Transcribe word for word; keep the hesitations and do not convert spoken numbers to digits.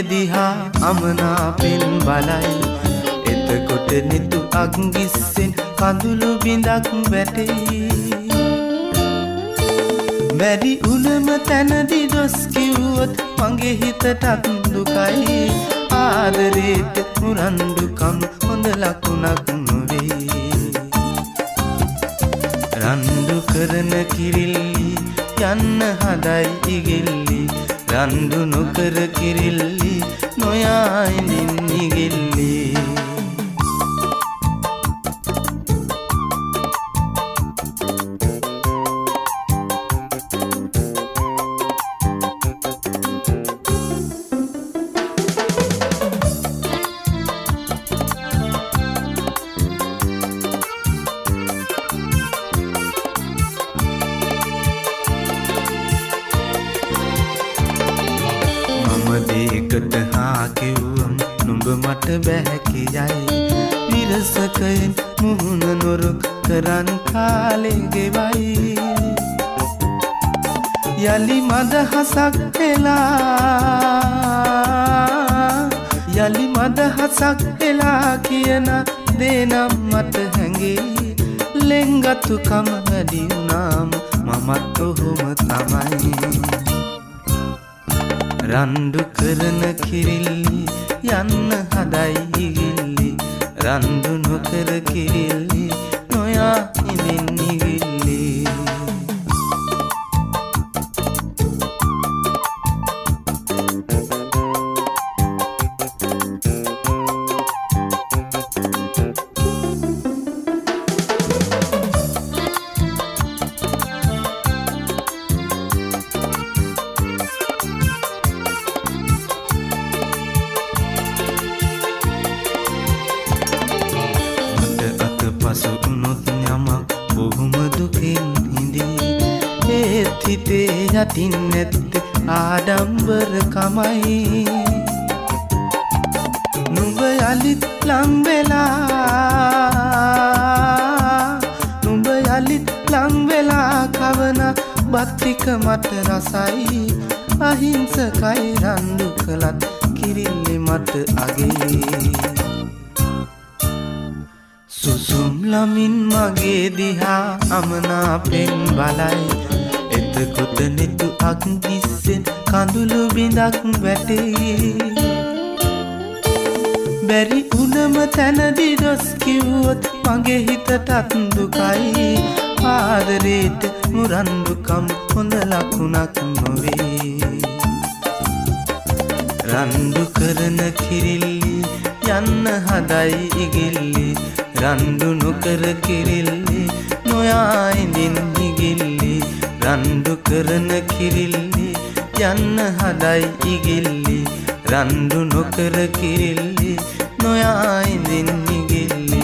දිහා අමනාපෙන් බලයි එතකොට නිතු අග්ගිස්සෙන් කඳුළු බිඳක් වැටෙයි මැරි උනම තැනදි දොස් කිව්වොත් මගේ හිතටත් දුකයි ආදරේට මුරණ්ඩුකම් හොඳ ලකුණක් නොවේ රණ්ඩු කරන කිරිල්ලි යන්න හදයි ඉගිල්ලි රණ්ඩු නොකර කිරිල්ලි නොයා ඉඳින් ඉගිල්ලි දෙකට හා කිව්වම් නුඹ මට බැහැ කියයි විරසකයෙන් මුහුණ නොරුක් කරන් කාලේ ගෙවයි යලි මදහසක් එලා යලි මදහසක් එලා කියන දේනම් මට හැඟේ ලෙන්ගතුකම වැඩි වුණාම මමත් ඔහොම තමයි රණ්ඩු කරන කිරිල්ලි යන්න හදයි ඉගිල්ලි රණ්ඩු නොකර කිරිල්ලි නොයා ඉඳින් ඉගිල්ලි පසු උනොත් යමක් බොහොම දුකින් හිඳී ඒත් හිතේ යටින් නැත්තේ ආඩම්බරකමයි නුඹ යලිත් ලං වෙලා නුඹ යලිත් ලං වෙලා කවන බත්තික මට රසයි අහිංසකයි රණ්ඩු කළත් කිරිල්ලි මට අගේ සුසුම් ළමින් මගේ දිහා අමනාපෙන් බලයි එතකොට නිතු අග්ගිස්සෙන් කඳුළු බිඳක් වැටෙයි බැරි උනම තැනදි දොස් කිව්වොත් මගේ හිතටත් දුකයි ආදරේට මුරණ්ඩුකම් හොඳ ලකුණක් නොවේ රණ්ඩු කරන කිරිල්ලි යන්න හදයි ඉගිල්ලි රණ්ඩු නොකර කිරිල්ලි නොයා ඉඳින් ඉගිල්ලි රණ්ඩු කරන කිරිල්ලි යන්න හදයි ඉගිල්ලි රණ්ඩු නොකර කිරිල්ලි නොයා ඉඳින් ඉගිල්ලි